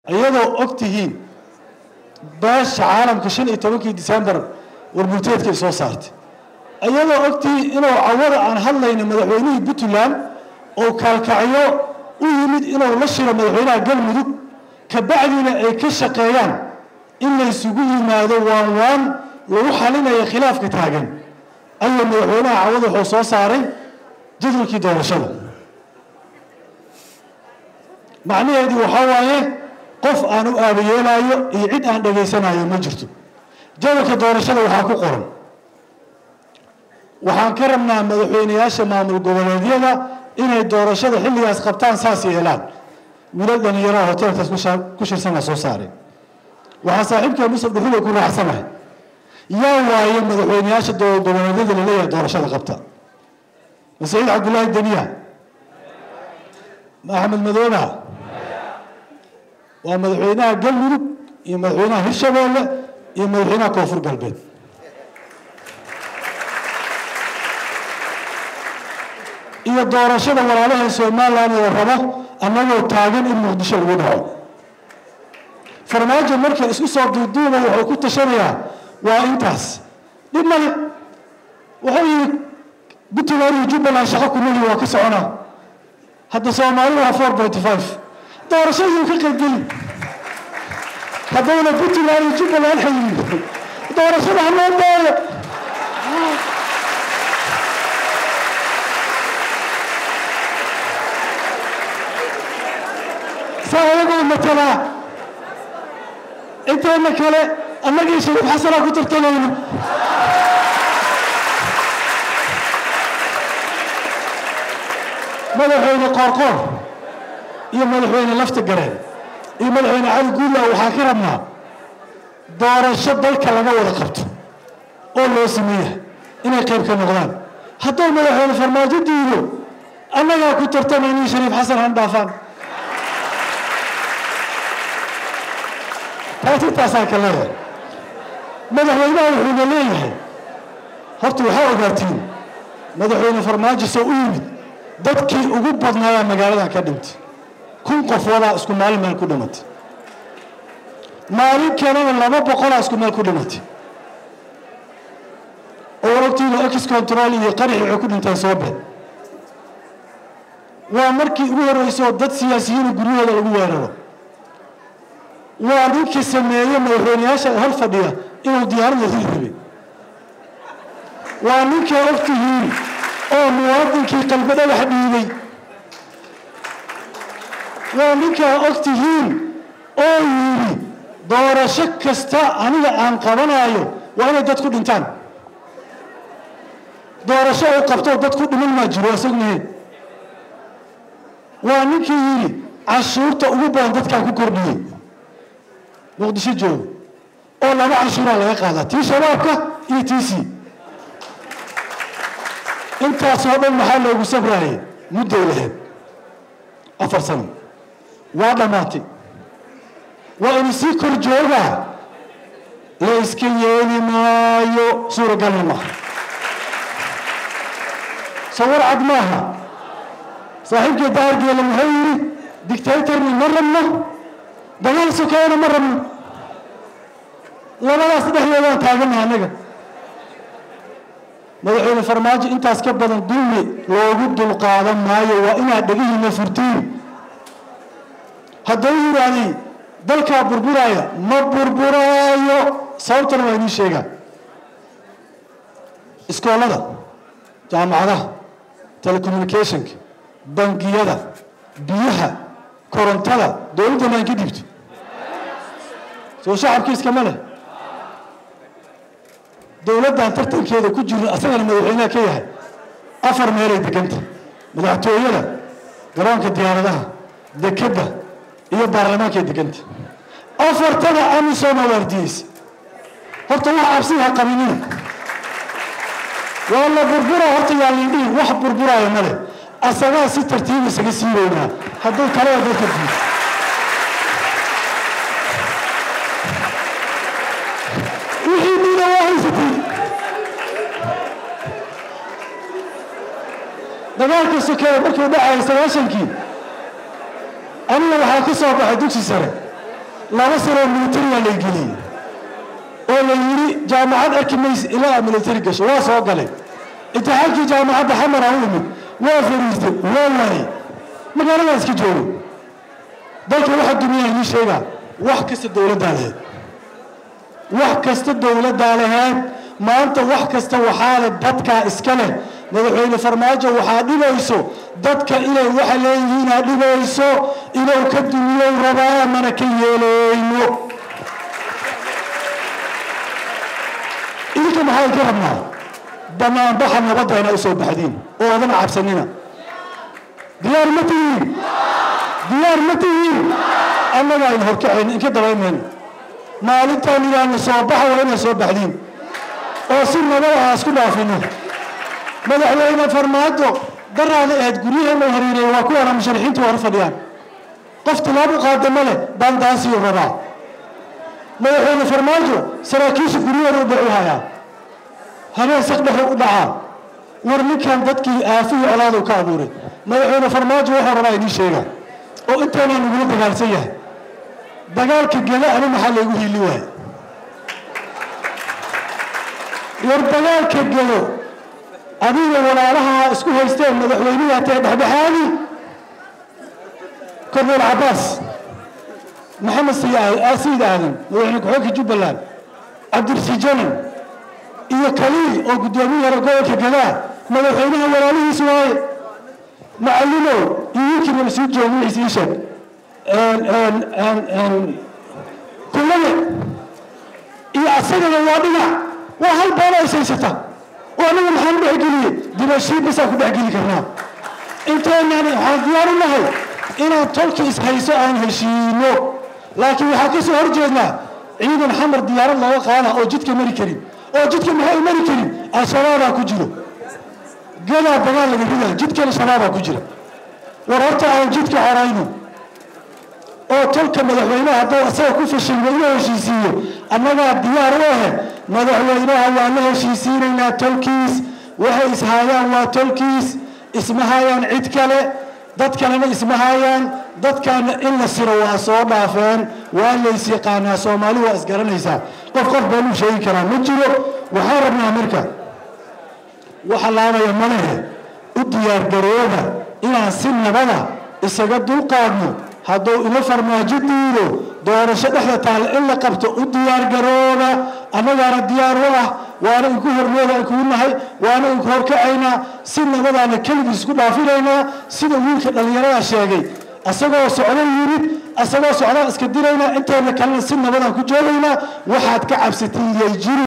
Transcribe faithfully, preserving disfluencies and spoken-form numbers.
iyadoo ogtihiin baasha caalamka shan iyo tobankii December warburteedkii soo saartay iyadoo ogtihiin inuu cawada aan hadlayno madaxweynihii Puntland oo kaalkacyo u yimid inuu la shiro madaxweynaha Galmudug ka bacdina ay ka shaqeeyaan in la isugu yimaado waan waan lagu xalinayo khilaafka taagan ayuu madaxweynaha cawada wuxuu soo saaray jadwalkii doorashada macnaheedu waxa waaye qof aan u aabayeelayo iyo cid aan dhageysanayo ma jirto jadwalka doorashada waxa ku qoran waxaan ka rabnaa madaxweynayaasha maamul goboleedyada inay doorashada xilligaas qabtaan saas yeelaan wiilal dhalinyaro hoteelkaas ku shirsan soo saaray waxa saaxiibka Muuse Dhuxul ku raaxsanahay yaa waaye madaxweynayaasha dowlad goboleedyada la leeyahay doorashada qabta Saciid Cabdullaahi Daniya Maxamed Madoobe waa madaxweynaha Galmudug iyo madaxweynaha Hirshabeelle iyo madaxweynaha Koonfur Galbeed iyo doorashada walaalaha Soomaaliland oo rabo annagoo taagan in Muqdisho lagu dhaco farmaajo marka isku soo duuduubay wuxuu ku tashanayaa waa intaas dhibmale wuxuu yiri Puntland iyo Jubbaland shaqo ku nool waa ka soconaa hadda Soomaaliya waa four point five doorashadu ka qaybgeli haddana Puntland iyo Jubbaland xayir doorashada loo daayo سأقول مثلا أنت أنك لا أنك إيش الحسنة كنت تقولين ملحين قارقور يا ملحين لفت الجرين يا ملحين عاد قول له وحاكرنا دار الشد الكلام ولا قبته قول له سميه إنه كيف كان غلام حتى ملحين فرماجة دينه أنك كنت تقولين شريف حسن هندافان هاتي تاساك الله مدحوينه وحونا ليه هرتو وحاو قارتين مدحوينه فرماجة سوئيني dadkii ugu badnaa magaalada ka dhintay kun qof wala isku maalin meel ku dhimatay maalin kalena laba boqol isku meel ku dhimatay oo waqtiga ex control iyo qarax ay ku dhintaan soo bad waa markii ugu horeysay dad siyaasiyiin guriyada lagu weeraro waa ninkii sameeyay madaxweynayaasha hal fadhiya inuu diyaarada hilibay waa ninkii waqtigii oo muwaadinkii qalbada wax dhiibay waa ninkii waqtigii oo yiri doorasho kasta aniga aan qabanayo waa inay dad ku dhintaan doorasho oo qabto dad ku dhiman ma jiro asagna waa ninkii yiri cashuurta ugu badan dadka ku kordhiyay Muqdisho joogo oo laba cashuura laga qaadaa tii shabaabka iyo tiisi انت صوبا محل وسبراي مدة لهب أفر سنة وعلى ماتي وإن سيكر جوغا ليسكيني مايو سورة قلمة صور عدماها صاحب جدار قيل المهيري ديكتاتور من مرة منه دغال سكاينة مرة منه لما لا صدح يوان تاقمها نقا مدحوينه فرماجة انت اسكب بدن دولي لوغو دلقادن مايو وإنا دغيهنا فرتين هدو يراني دلكا بربرايا ما بربرايو صوتنا ويني شيغا اسكولada jaamacadaha telecommunication bangiyada biyaha korontada dawladda ma ka dibto soo shacabkiiska ma leh dawladdan tartankeeda ku jiro asagana madaxweynaha ka yahay afar meel ay deganta madaxtooyada garoonka diyaaradaha dekada iyo baarlamaanka deganta afartana amisom wardiis horta waxa absiga qabinina wala burbura horta yaalindii wax burburaya male asaga si tartiib isaga siiweena haduu kale dadka diis dagaalka sokeeye markuu dhacay sagaashankii aniga waxaa ka soo baxay dugsi sare laba sano military la geliyay oo la yiri jaamacad arkimays ilaa military gasho waa soo galay imtixaankii jaamacadda xamar ah u yimid waa fariistay wallahi magaalada iska joogo dalka waxa duniyada ni sheega wax kasta dawladda leh wax kasta dawladda leh maanta wax kasta waxa la dadka iska leh madaxweyne farmaajo waxa dhibayso dadka inay waxa leeyihiin dhibayso inuu ka dumiyo rabaa mana ka yeelayno idinka maxay ka rabnaa damaan baxa nabadayna u soo baxdeen oo adan cabsanina diyaar ma tihiin diyaar ma tihiin annaga in horkaceen inka dabaymen maalintan inaan soo baxo waa inaan soo baxdeen oo si nabada isku dhaafino madaxweyne farmaajo daraana aad guryaheena hariiray waa kuwa musharaxiintu war fadhiyaan qof talaabo qaadama leh bandaasi rabaa madaxweyne farmaajo saraakiisha guryaheena u dhacaaya habeen saqdhaxo u dhaca war ninkan dadkii aafiyo colaadu ka abuuray madaxweyne farmaajo waxa rabaa inii sheega oo intaana nagu dagaalsan yahay dagaalka gala ana maxaa lagu hiili waay war dagaalka galo adiga walaalaha isku haysteen madaxweynaha taa dhaxdhaxaadi korneel Abbas maxamed siyaad asiid aadan madaxweyne ku-xigeenka Jubbaland Cabdirsijan iyo kaliil oo gudoomiyaha gobolka gala madaxweynaha walaalihiisa waay macallimo iyo kii soo joogay isha een een een kullada iyo asagana waa dhinac waa hal baan ay saysata وانا محمد عقلي دمشق بس اكو بعقلي كرنا انت يعني حاضر الله انا تركي هيسو ان هشينو لكن waxa soo horjeedna ciidan xamar diyaar Allah qaana oo jidka mari karin oo jidka maxay mari karin ashabaab ku jiro gala dagaal laga ridaa jidka ashabaab ku jira wararta aan jidka xarayno oo tolka madaxweynaha hadoo asaga ku fashilmay inuu heshiisiyo annaga diyaar u ah madaxweynaha waa la heshiisiinayna tolkiis waxay ishaayaan waa tolkiis ismahayaan cid kale dad kalena ismahayaan dadkana in la siro waa soo dhaafeen waa la isiqaana Soomaali waa isgaranaysa qof qof baa u sheegi kara ma jiro waxa rabnaa marka waxa laabaya malaha u diyaar garooba inaan si nabada isaga dulqaadno hadduu ila farmaajo diido doorasho dhexda taal in la qabto u diyaar garooba anagana diyaar u ah waana ku hormeeda ku nahay waana ku horkacayna si nabadana kaliya isku dhaafinayna sida wiilka dhalinyarada sheegay asagoo socdo yimid asagoo socdo iska dirayna inteena kale si nabadan ku joogayna waxaad ka cabsatay jiri